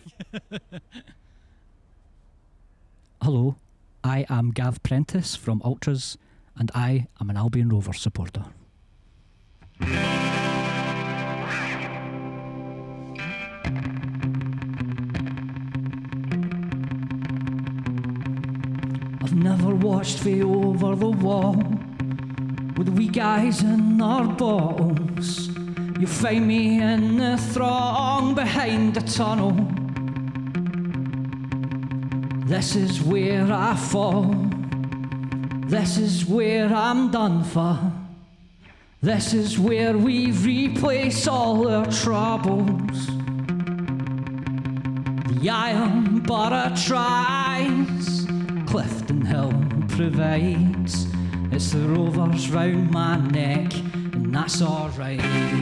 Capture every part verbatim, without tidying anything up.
Hello, I am Gavin Prentice from Ultras, and I am an Albion Rovers supporter. I've never watched for over the wall with wee guys in our bottles. You'll find me in the throng behind the tunnel. This is where I fall. This is where I'm done for. This is where we replace all our troubles. The iron butter tries, Clifton Hill provides. It's the Rovers round my neck, and that's alright.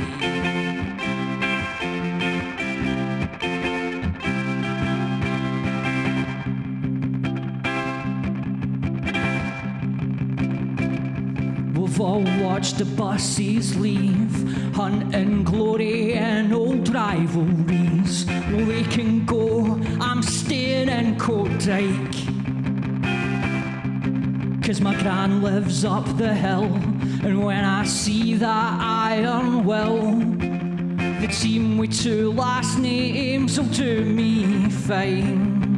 We've all watched the buses leave, hunting glory and old rivalries. Well, they can go, I'm staying in Coatdyke, 'cause my gran lives up the hill. And when I see that iron will, the team with two last names will do me fine.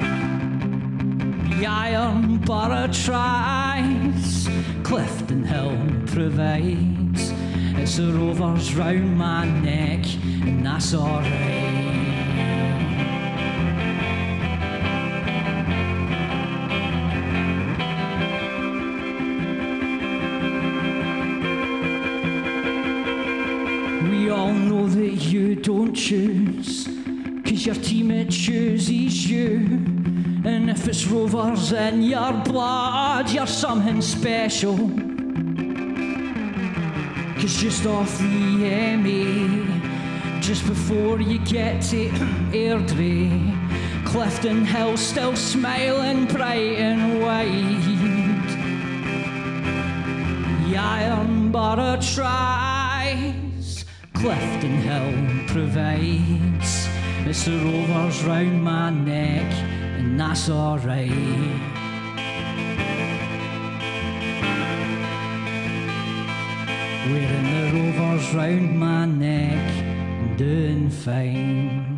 The iron butter tries, Clifton Hill provides. It's the Rovers round my neck, and that's alright. We all know that you don't choose, 'cause your teammate chooses you. And if it's Rovers in your blood, you're something special. 'Cause just off the M A, just before you get to Airdrie, Clifton Hill still smiling bright and white. The iron butter tries, Clifton Hill provides. It's the Rovers round my neck, and that's alright. Wearing the Rovers round my neck and doing fine.